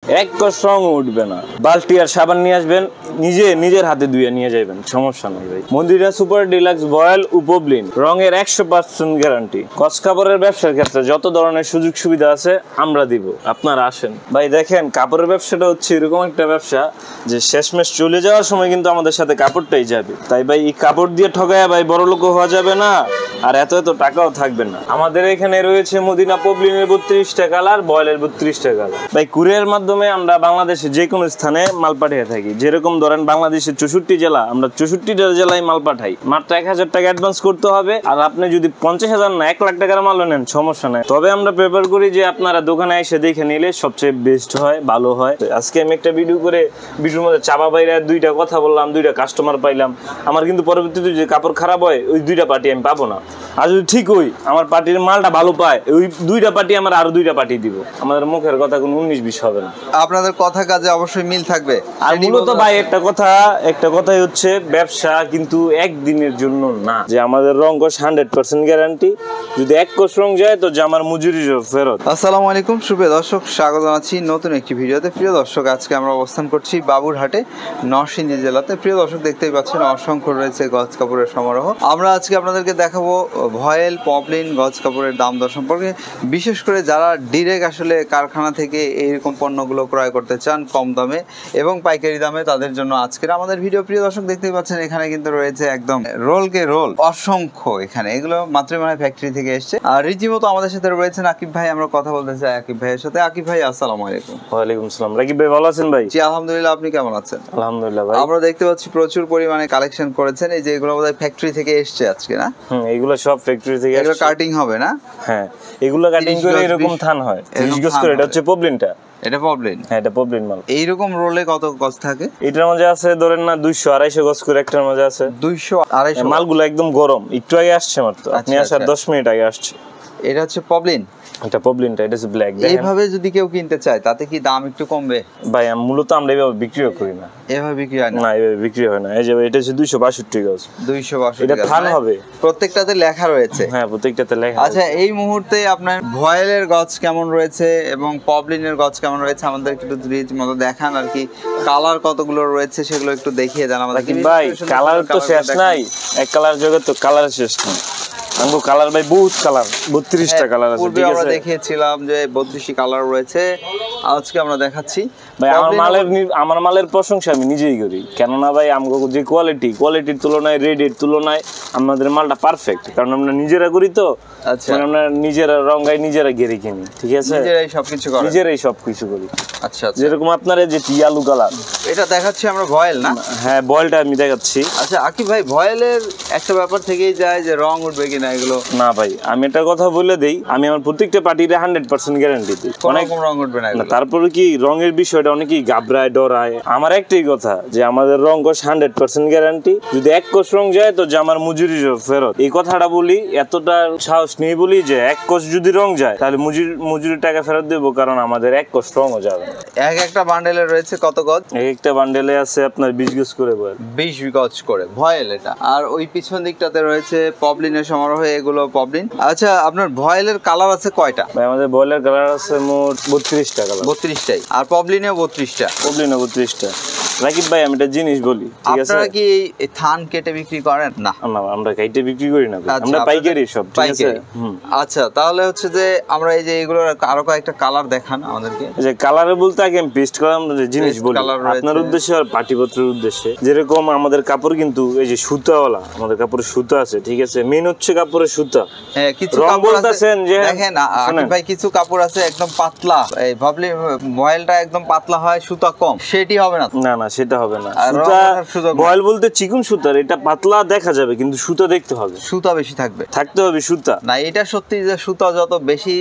এক কষ রং উঠবে না। বালতি আর সাবান নিয়ে আসবেন, নিজের হাতে ধুয়ে নিয়ে যাবেন, সমস্যা নেই ভাই। মদিনা সুপার ডিলাক্স ভয়েল উপবলিন রঙের 100% গ্যারান্টি। গজ কাপড়ের ব্যবসার ক্ষেত্রে যত ধরনের সুযোগ সুবিধা আছে আমরা দিব, আপনারা আসেন ভাই। দেখেন কাপড়ের ব্যবসাটা হচ্ছে এরকম একটা ব্যবসা যে শেষমেশ চলে যাওয়ার সময় কিন্তু আমাদের সাথে কাপড়টাই যাবে। তাই ভাই এই কাপড় দিয়ে ঠগায় ভাই বড় লোক হওয়া যাবে না, আর এত টাকাও থাকবে না। আমাদের এখানে রয়েছে মদিনা পবলিনের 32টা কালার, ভয়েলের 32টা কালার। ভাই কুরিয়ার মাধ্যমে আমরা বাংলাদেশের যে কোনো স্থানে মাল পাঠিয়ে থাকি। যেরকম ধরেন বাংলাদেশের 64 জেলা, আমরা 64টা জেলায় মাল পাঠাই। মাত্র 1000 টাকা অ্যাডভান্স করতে হবে। আর আপনি যদি 50,000 না 1 লাখ টাকার মাল নেন সমস্যা নাই, তবে আমরা প্রেফার করি যে আপনারা দোকানে এসে দেখে নিলে সবচেয়ে বেস্ট হয়, ভালো হয়। আজকে আমি একটা ভিডিওর মধ্যে চাপা বাইরে 2টা কথা বললাম, 2টা কাস্টমার পাইলাম। আমার কিন্তু পরবর্তীতে যে কাপড় খারাপ হয় ওই 2টা পার্টি আমি পাবো না। আর যদি ঠিক হই আমার পার্টির মালটা ভালো পায়, ওই 2টা পার্টি আমার আরো 2টা পার্টি দিব। আমাদের মুখের কথা কোনো 19-20 হবে না। আপনাদের কথা কাজে অবশ্যই মিল থাকবে। আর মূলত ভাই একটা কথাই হচ্ছে ব্যবসা কিন্তু একদিনের জন্য না, যে আমাদের রং কষ 100% গ্যারান্টি। যদি 1 কোষ রং যায় তো জামার মজুরি ফেরত। আসসালামু আলাইকুম সুপ্রিয় দর্শক, স্বাগত জানাচ্ছি নতুন একটি ভিডিওতে। প্রিয় দর্শক, আজকে আমরা অবস্থান করছি বাবুরহাটে, নরসিংদী জেলাতে। প্রিয় দর্শক, দেখতেই পাচ্ছেন অসংখ্য রয়েছে গজ কাপড়ের সমারোহ। আমরা আজকে আপনাদেরকে দেখাবো ভয়েল, পপলিন গজ কাপড়ের দাম দর সম্পর্কে। বিশেষ করে যারা ডিরেক্ট আসলে কারখানা থেকে এইরকম পণ্যগুলো ক্রয় করতে চান কম দামে এবং পাইকারি দামে, তাদের জন্য আজকের আমাদের ভিডিও। প্রিয় দর্শক, দেখতেই পাচ্ছেন এখানে কিন্তু রয়েছে একদম রোলকে রোল অসংখ্য। এখানে এগুলো মাতৃমায় ফ্যাক্টরি থেকে এসছে। আর রীতিমতো আমাদের সাথে রয়েছেন আকিব ভাই। আমরা কথা বলতে চাই আকিব ভাইয়ের সাথে। আকিব ভাই আসসালামু আলাইকুম। ওয়ালাইকুম আসসালাম। রাকিব ভাই ভালো আছেন ভাই? জি আলহামদুলিল্লাহ, আপনি কেমন আছেন? আলহামদুলিল্লাহ ভাই। আমরা দেখতে পাচ্ছি প্রচুর পরিমাণে কালেকশন করেছেন। এই যে এগুলো বোধহয় ফ্যাক্টরি থেকে এসছে আজকে, না? এগুলো সব ফ্যাক্টরি থেকে। এগুলো কাটিং হবে না? হ্যাঁ, এগুলো কাটিং করে এরকম থান হয়। 30 গজ করে। এটা হচ্ছে পবলিনটা। এটা পবলিন? হ্যাঁ, এটা পবলিন মাল। এইরকম রোলে কত গজ থাকে? এটার মধ্যে আছে ধরেন না 200-250 গজ করে একটার মধ্যে আছে। 200-250? মালগুলো একদম গরম, একটু আগে আসছে মাত্র। আপনি আসার 10 মিনিট আগে আসছে। এটা হচ্ছে পবলিন? এটা পবলিনটা, এটা হচ্ছে ব্ল্যাক। এইভাবে যদি কেউ কিনতে চায় তাতে কি দাম একটু কমবে? ভাই মূলত আমরা এইভাবে বিক্রিও করি না। এভাবে বিক্রি হয় না? না, এইভাবে বিক্রি হয় না। এই যে এটা হচ্ছে 262 গজ। 262 এটা থান হবে। প্রত্যেকটাতে লেখা রয়েছে? হ্যাঁ, প্রত্যেকটাতে লেখা। আচ্ছা, এই মুহূর্তে আপনার ভয়েলের গজ কেমন রয়েছে এবং পবলিনের গজ কেমন রয়েছে আমাদের একটু রীতিমতো দেখান আর কি। কালার কতগুলো রয়েছে সেগুলো একটু দেখিয়ে দেন আমাদের। ভাই কালার তো শেষ নাই, এক কালার জগৎ তো কালার শেষ নাই। আমগো কালার ভাই বহুত কালার, 32টা কালার আছে। পূর্বে আমরা দেখিয়েছিলাম যে 32টি কালার রয়েছে, আজকে আমরা দেখাচ্ছি। ভাই আমার মালের প্রশংসা আমি নিজেই করি, কেননা ভাই আমগো যে কোয়ালিটির তুলনায়, রেডের তুলনায় আমাদের মালটা পারফেক্ট। কারণ আমরা নিজেরা করি তো। আচ্ছা, মানে আমরা নিজেরা রঙাই, নিজেরা গেরে কিনি, ঠিক আছে? নিজেরাই সবকিছু করি। আচ্ছা, যেরকম আপনার যে ইয়ালু কালার এটা দেখাচ্ছি আমরা, ভয়েল না? হ্যাঁ, ভয়েলটা আমি দেখাচ্ছি। আচ্ছা আকিব ভাই, ভয়েলের একটা ব্যাপার থেকেই যায় যে রং উঠবে কিনা এগুলো। না ভাই, আমি একটা কথা বলে দেই, আমি আমার প্রত্যেকটা পার্টিতে 100% গ্যারান্টি দিই। অনেক রং উঠবে না। তারপরে কি রঙের বিষয়টা অনেকেই ঘাবড়ায়, ডরায়। আমার একটাই কথা যে আমাদের রং কষ 100% গ্যারান্টি। যদি 1 কোষ রং যায় তো জামার মজুরি ফেরত। এই কথাটা বলি, এতটা সাহস নিয়ে বলি যে 1 কোষ যদি রং যায় তাহলে মজুরি টাকা ফেরত দেবো, কারণ আমাদের 1 কোষ রঙও যাবে। একটা বান্ডেলে রয়েছে কত গজ? একটা বান্ডেলে আছে আপনার 20 গজ করে। 20 গজ করে ভয়েল এটা। আর ওই পিছন দিকটাতে রয়েছে পবলিনের সমারোহ, এগুলো পবলিন। আচ্ছা, আপনার ভয়েলের কালার আছে কয়টা? ভাই আমাদের ভয়েলের কালার আছে মোট 32টা কালার। 32টাই? আর পবলিনেও 32টা? পবলিনেও 32টা। রাকিব ভাই আমি একটা জিনিস বলি, ঠিক আছে? আপনারা কি এই থান কেটে বিক্রি করেন? না, আমরা কেটে বিক্রি করি না, আমরা পাইকারি সব, ঠিক আছে? আচ্ছা, তাহলে হচ্ছে যে আমরা এই যে এগুলোর আরো কয়েকটা কালার দেখান আমাদেরকে। যে কালারে বলতে আগে আমি পেস্ট করলাম জিনিস বলি আপনার উদ্দেশ্যে আর পাটিপত্রের উদ্দেশ্যে। যেরকম আমাদের কাপড় কিন্তু এই যে সুতাওয়ালা, আমাদের কাপড়ের সুতা আছে, ঠিক আছে? মেইন হচ্ছে কাপড়ের সুতা। হ্যাঁ, কিছু রং কাপড় বলতেছেন যে দেখেন আকিব ভাই, কিছু কাপড় আছে একদম পাতলা, এই ভাবলি ভয়েলটা একদম পাতলা হয়, সুতা কম, সেটি হবে না? না না, সেটা হবে না। সুতা ভয়েল বলতে চিকন সুতার, এটা পাতলা দেখা যাবে কিন্তু সুতা দেখতে হবে, সুতা বেশি থাকতে হবে সুতা। না, এটা সত্যি যে সুতা যত বেশি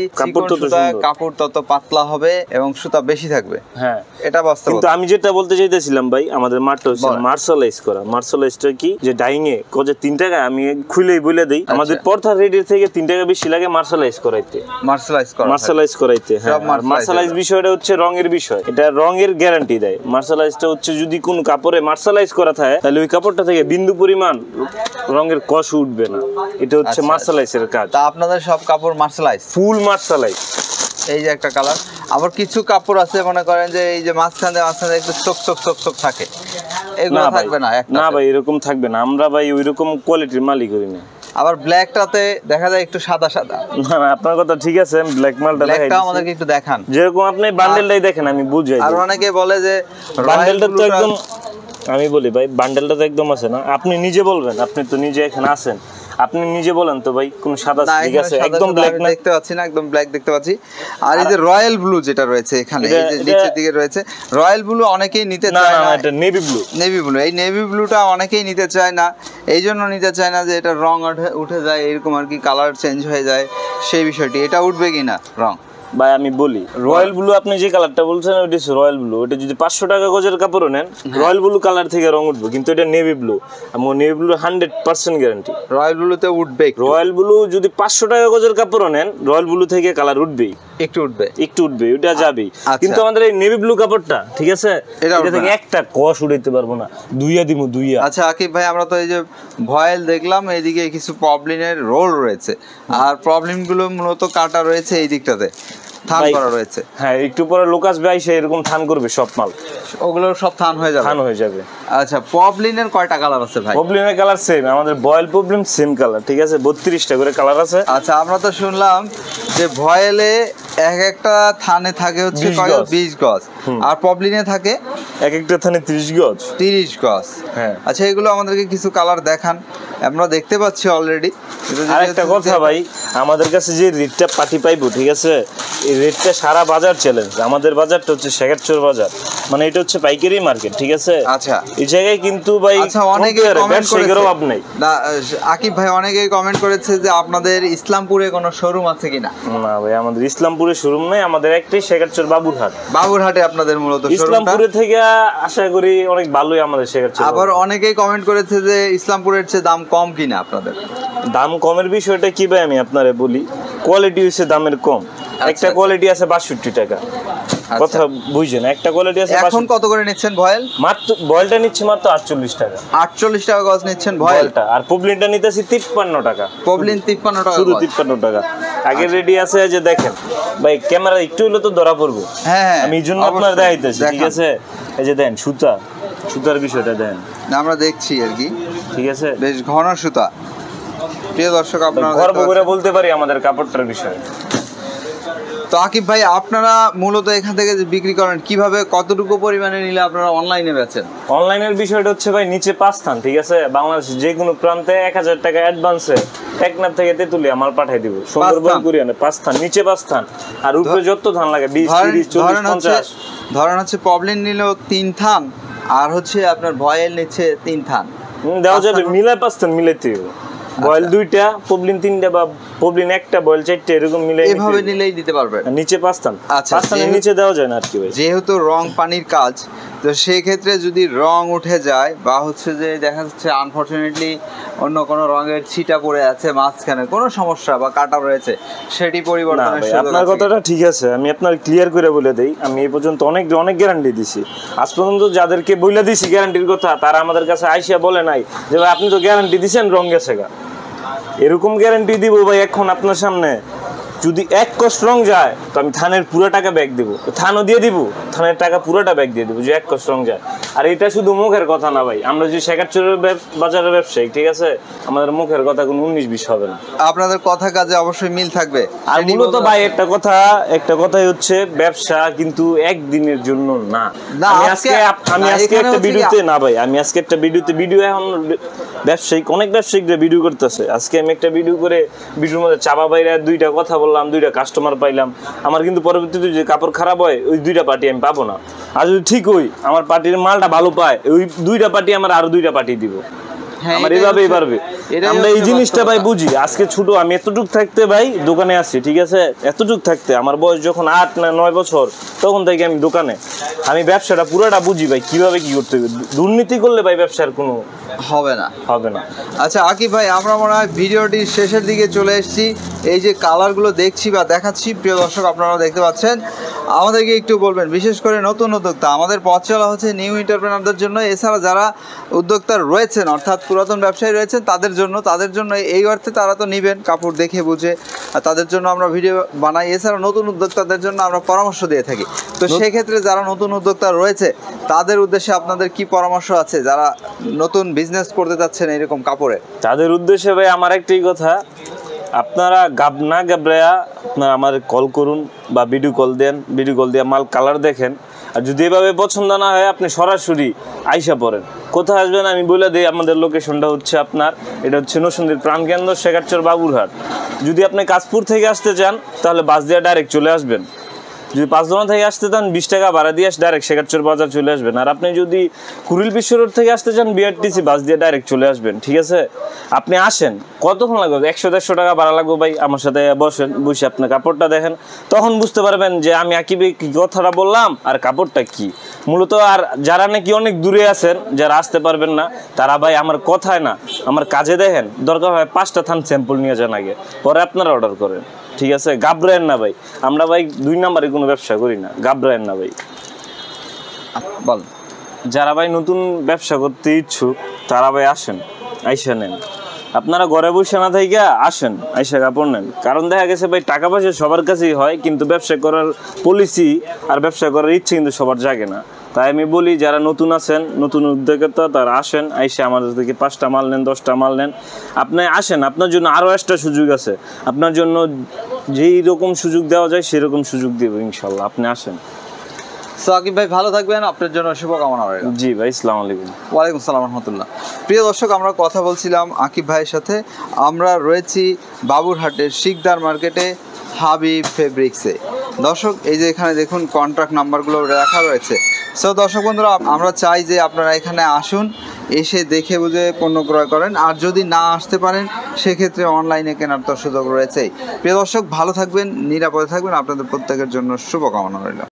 কাপড় তত পাতলা হবে এবং সুতা বেশি থাকবে। হ্যাঁ, এটা বাস্তব। কিন্তু আমি যেটা বলতে চাইতেছিলাম ভাই, আমাদের মাঠটা হচ্ছে মার্শালাইজ করা। মার্শালাইজটা কি, যে ডাইং এ কত 3 টাকা আমি খুলেই বলে দেই, আমাদের পর্দা রেডের থেকে 3 টাকা বেশি লাগে মার্শালাইজ করাইতে। হ্যাঁ, মার্শালাইজ বিষয়টা হচ্ছে রঙের বিষয়, এটা রঙের গ্যারান্টি দেয়। মার্শালাইজটা হচ্ছে যদি কোন কাপড়ে মার্শালাইজ করা থাকে তাহলে ওই কাপড়টা থেকে বিন্দু পরিমাণ রঙের কষ উঠবে না। এটা হচ্ছে মার্শালাইজের কাজ। তা আপনাদের সব কাপড় মার্শালাইজ? ফুল মার্শালাইজ। এই যে একটা কালার। আবার কিছু কাপড় আছে মনে করেন যে এই যে মাঝখানে একটু চোখ থাকে, এগুলো থাকবে না না ভাই, এরকম থাকবে না। আমরা ভাই ওইরকম কোয়ালিটির মালই করি না। আবার ব্ল্যাকটাতে দেখা যায় একটু সাদা। না আপনার কথা ঠিক আছে, আমি ব্ল্যাক মালটা দেখাই। ব্ল্যাকটা আমাদেরকে একটু দেখান। যেরকম আপনি বান্ডেলটাই দেখেন, আমি বুঝাই। আর অনেকে বলে যে বান্ডেলটা তো একদম, আমি বলি ভাই বান্ডেলটা তো একদম আছে না। আপনি নিজে বলবেন, আপনি তো নিজে এখানে আছেন, আপনি নিজে বলেন তো ভাই কোন সাদা ঠিক আছে? একদম ব্ল্যাক না, দেখতে পাচ্ছি না, একদম ব্ল্যাক দেখতে পাচ্ছি। আর এই যে রয়্যাল ব্লু যেটা রয়েছে এখানে, এই যে নিচের দিকে রয়েছে রয়্যাল ব্লু, অনেকেই নিতে চায় না। এটা নেভি ব্লু। এই নেভি ব্লুটা অনেকেই নিতে চায় না, এই জন্য নিতে চায় না যে এটা রং উঠে যায়, এরকম আর কি, কালার চেঞ্জ হয়ে যায় সেই বিষয়টি। এটা উঠবে কিনা রং ভাই আমি বলি, রয়্যাল ব্লু আপনি যে কালারটা বলছেন ওইটা হচ্ছে রয়্যাল ব্লু। ওটা যদি 500 টাকা গজের কাপড়ও নেন, রয়্যাল ব্লু কালার থেকে রং উঠবে, কিন্তু এটা নেভি ব্লু। আমার নেভি ব্লু 100% গ্যারান্টি। রয়্যাল ব্লুতে উঠবে। রয়্যাল ব্লু যদি 500 টাকা গজের কাপড়ও নেন, রয়্যাল ব্লু থেকে কালার উঠবেই, একটু উঠবে, ওটা যাবেই। কিন্তু আমাদের এই নেভি ব্লু কাপড়টা ঠিক আছে, এটা থেকে একটা কষ উড়াইতে পারবো না, দুইয়া। আচ্ছা আকিব ভাই, আমরা তো এই যে ভয়েল দেখলাম, এইদিকে কিছু প্রবলেমের রোল রয়েছে, আর প্রবলেম গুলো মূলত কাটা রয়েছে এই দিকটাতে, থান করা রয়েছে। হ্যাঁ, একটু পরে লোক আসবে, আইসা এরকম থান করবে সব মাল, ওগুলো সব থান হয়ে যাবে। আচ্ছা, পপলিনের কয়টা কালার আছে ভাই? পপলিনের কালার সেম, আমাদের বয়েল পপলিন সেম কালার, ঠিক আছে? 32টা করে কালার আছে। আচ্ছা, আমরা তো শুনলাম যে ভয়েলে এক একটা থানে থাকে হচ্ছে 20 গজ, আর পপলিনে থাকে এক একটা থানে 30 গজ। হ্যাঁ। আচ্ছা, এগুলো আমাদেরকে কিছু কালার দেখান, আমরা দেখতে পাচ্ছি অলরেডি। আর একটা কথা ভাই, আমাদের কাছে যে রেটটা পাটি পাইবো, ঠিক আছে, এই রেটটা সারা বাজার চ্যালেঞ্জ। আমাদের বাজারটা হচ্ছে শেখারচর বাজার, মানে এটা হচ্ছে পাইকারি মার্কেট, ঠিক আছে? আচ্ছা, এই জায়গায় কিন্তু ভাই অনেকে কমেন্ট করেছে না আকিব ভাই, অনেকেই কমেন্ট করেছে যে আপনাদের ইসলামপুরে কোনো শোরুম আছে কিনা। না ভাই, আমাদের ইসলামপুরে শোরুম নাই, আমাদের একটাই শেখারচর বাবুরহাটে আপনাদের মূলত শোরুমটা। ইসলামপুরে থেকে আশা করি অনেক ভালোই আমাদের শেখারচর। আবার অনেকেই কমেন্ট করেছে যে ইসলামপুরের চেয়ে দাম কম কিনা আপনাদের। দাম কমের বিষয়টা কি ভাই, আমি আপনারে বলি, কোয়ালিটি হচ্ছে দামের কম। একটা কোয়ালিটি আছে 62 টাকা, কথা বুঝছেন? একটা কোয়ালিটি আছে। এখন কত করে নিচ্ছেন ভয়েল? মাত্র ভয়েলটা নিচ্ছে মাত্র 48 টাকা। 48 টাকা গজ নিচ্ছেন ভয়েলটা, আর পপলিনটা নিতেছি 53 টাকা। পপলিন 53 টাকা, শুধু 53 টাকা। আগে রেডি আছে, যে দেখেন ভাই, ক্যামেরা একটু হলে তো ধরা পড়বো। হ্যাঁ, আমি এই জন্য আপনার দেখাইতেছি, ঠিক আছে? এই যে দেন সুতার বিষয়টা দেন, আমরা দেখছি আর কি, ঠিক আছে? বেশ ঘন সুতা। প্রিয় দর্শক, আপনারা গর্ব করে বলতে পারি আমাদের কাপড়টার বিষয়ে। তো আকিব ভাই, আপনারা মূলত এখান থেকে যে বিক্রি করেন, কিভাবে, কতটুকু পরিমাণে নিলে আপনারা অনলাইনে বেচেন? অনলাইনের বিষয়টা হচ্ছে ভাই, নিচে 5 স্থান, ঠিক আছে? বাংলাদেশের যে কোনো প্রান্তে 1000 টাকা অ্যাডভান্সে টেকনাফ থেকে তেতুলিয়া মাল পাঠিয়ে দিব, সুন্দরবন কুরিয়ানে। 5 স্থান, নিচে 5 স্থান, আর উপরে যত ধান লাগে 20, 30, 40, 50। ধরেন হচ্ছে পপলিন নিলেও 3 থান, আর হচ্ছে আপনার ভয়েল নিচ্ছে 3 থান, দেওয়া যাবে। মিলায় 5 স্থান মিলাইতে হবে। বয়েল 2টা, পপলিন 3টা, বা পপলিন 1টা, বয়েল 4টা, এরকম মিলাই এভাবে নিলেই দিতে পারবেন। নিচে 5 স্থান। আচ্ছা, 5 স্থানের নিচে দেওয়া যায় না আর কি ভাই, যেহেতু রং পানির কাজ, তো সেই ক্ষেত্রে যদি রং উঠে যায়, বা হচ্ছে যে দেখা যাচ্ছে আনফরচুনেটলি অন্য কোনো রঙের ছিটা পড়ে আছে মাঝখানে, কোনো সমস্যা বা কাটা রয়েছে, সেটি পরিবর্তনের সুযোগ আছে। আপনার কথাটা ঠিক আছে, আমি আপনার ক্লিয়ার করে বলে দেই। আমি এই পর্যন্ত অনেক গ্যারান্টি দিছি। আজ পর্যন্ত যাদেরকে বলে দিছি গ্যারান্টির কথা, তারা আমাদের কাছে আইসা বলে নাই যে ভাই আপনি তো গ্যারান্টি দিছেন, রং গেছে গা। এরকম গ্যারান্টি দিব ভাই এখন আপনার সামনে। যদি 1 কষ রং যায়, তো আমি থানের পুরো টাকা ব্যাক দেবো, থানও দিয়ে দিব, থানের টাকা পুরোটা ব্যাক দিয়ে দেবো, যে 1 কষ রং যায়। আর এটা শুধু মুখের কথা না ভাই, আমরা যে শেখারচরের বাজারের ব্যবসায়ী, ঠিক আছে? আমাদের মুখের কথা কোনো 19-20 হবে না, আপনাদের কথা কাজে অবশ্যই মিল থাকবে। আর মূলত ভাই একটা কথাই হচ্ছে, ব্যবসা কিন্তু একদিনের জন্য না। আমি আজকে একটা ভিডিওতে না ভাই, আমি আজকে একটা ভিডিও এখন অনেক ব্যবসায়িকরা ভিডিও করতেছে। আজকে আমি একটা ভিডিও করে, ভিডিওর মধ্যে চাপা বাইরে 2টা কথা বললাম, 2টা কাস্টমার পাইলাম। আমার কিন্তু পরবর্তীতে যে কাপড় খারাপ হয়, ওই 2টা পার্টি আমি পাবো না। আর যদি ঠিক হই, আমার পার্টির মালটা ভালো পায়, ওই 2টা পার্টি আমার আরো 2টা পার্টি দিব। আমার এভাবেই পারবে। আমরা এই জিনিসটা ভাই বুঝি। আজকে ছোট, আমি এতটুক থাকতে ভাই দোকানে আসছি, ঠিক আছে? এতটুক থাকতে আমার বয়স যখন 8 না 9 বছর, তখন থেকে আমি দোকানে, আমি ব্যবসাটা পুরোটা বুঝি ভাই, কিভাবে কি করতে হবে। দুর্নীতি করলে ভাই ব্যবসার কোনো হবে না। হবে না। আচ্ছা আকিব ভাই, আমরা মনে হয় ভিডিওটির শেষের দিকে চলে এসেছি। এই যে কালারগুলো দেখছি বা দেখাচ্ছি, প্রিয় দর্শক আপনারাও দেখতে পাচ্ছেন, আমাদেরকে একটু বলবেন, বিশেষ করে নতুন উদ্যোক্তা, আমাদের পথ চলা হচ্ছে নিউ এন্টারপ্রেনারদের জন্য, এছাড়া যারা উদ্যোক্তা রয়েছেন অর্থাৎ পুরাতন ব্যবসায়ী রয়েছেন তাদের জন্য এই অর্থে তারা তো নেবেন কাপড় দেখে বুঝে, আর তাদের জন্য আমরা ভিডিও বানাই। এছাড়া নতুন উদ্যোক্তাদের জন্য আমরা পরামর্শ দিয়ে থাকি। তো সেক্ষেত্রে যারা নতুন উদ্যোক্তা রয়েছে তাদের উদ্দেশ্যে আপনাদের কি পরামর্শ আছে, যারা নতুন বিজনেস করতে যাচ্ছেন এরকম কাপড়ে? তাদের উদ্দেশ্যে ভাই আমার একটাই কথা, আপনারা না ঘাবড়ায়া আপনারা আমার কল করুন বা ভিডিও কল দেন, ভিডিও কল দিয়ে মাল কালার দেখেন। আর যদি এভাবে পছন্দ না হয় আপনি সরাসরি আইসা পড়েন। কোথায় আসবেন আমি বলে দিই, আমাদের লোকেশনটা হচ্ছে আপনার, এটা হচ্ছে নরসিংদীর প্রাণকেন্দ্র শেখারচর বাবুরহাট। যদি আপনি কাশপুর থেকে আসতে চান তাহলে বাস দিয়ে ডাইরেক্ট চলে আসবেন। যদি 5 জন থেকে আসতে চান 20 টাকা ভাড়া দিয়ে ডাইরেক্ট শেখারচর বাজার চলে আসবেন। আর আপনি যদি কুড়িল বিশ্ব রোড থেকে আসতে চান বিআরটিসি বাস দিয়ে ডাইরেক্ট চলে আসবেন। ঠিক আছে, আপনি আসেন, কতক্ষণ লাগবে? 100-150 টাকা ভাড়া লাগবে ভাই। আমার সাথে বসেন, বসে আপনি কাপড়টা দেখেন, তখন বুঝতে পারবেন যে আমি আকিবে কি কথাটা বললাম আর কাপড়টা কি মূলত। আর যারা নাকি অনেক দূরে আছেন, যারা আসতে পারবেন না, তারা ভাই আমার কথায় না আমার কাজে দেখেন, দরকার হয় 5টা থান স্যাম্পল নিয়ে যান আগে, পরে আপনারা অর্ডার করেন। ঠিক আছে, ঘাবড়ায়েন না ভাই, আমরা ভাই 2 নম্বরে কোনো ব্যবসা করি না, ঘাবড়ায়েন না ভাই। বল, যারা ভাই নতুন ব্যবসা করতে ইচ্ছুক তারা ভাই আসেন, আইসা নেন। আপনারা ঘরে বসে না থেকে আসেন, আইসা কাপড় নেন। কারণ দেখা গেছে ভাই টাকা পয়সা সবার কাছেই হয়, কিন্তু ব্যবসা করার পলিসি আর ব্যবসা করার ইচ্ছে কিন্তু সবার জাগে না। তাই আমি বলি যারা নতুন আছেন, নতুন উদ্যোক্তা, তারা আসেন, আইসা আমাদের থেকে 5টা মাল নেন, 10টা মাল নেন। আপনি আসেন, আপনার জন্য আরও একটা সুযোগ আছে, আপনার জন্য যেই রকম সুযোগ দেওয়া যায় সেরকম সুযোগ দেব ইনশাল্লাহ। আপনি আসেন। সো আকিব ভাই ভালো থাকবেন, আপনার জন্য শুভকামনা রইল। জি ভাই, আসসালামু আলাইকুম। ওয়ালাইকুম আসসালাম রহমতুল্লাহ। প্রিয় দর্শক, আমরা কথা বলছিলাম আকিব ভাইয়ের সাথে। আমরা রয়েছি বাবুরহাটের শিকদার মার্কেটে হাবিব ফেব্রিক্সে। দর্শক, এই যে এখানে দেখুন কন্ট্রাক্ট নাম্বারগুলো রাখা রয়েছে। সো দর্শক বন্ধুরা, আমরা চাই যে আপনারা এখানে আসুন, এসে দেখে বুঝে পণ্য ক্রয় করেন। আর যদি না আসতে পারেন সেক্ষেত্রে অনলাইনে কেনার তো সুযোগ রয়েছেই। প্রিয় দর্শক, ভালো থাকবেন, নিরাপদে থাকবেন, আপনাদের প্রত্যেকের জন্য শুভকামনা রইল।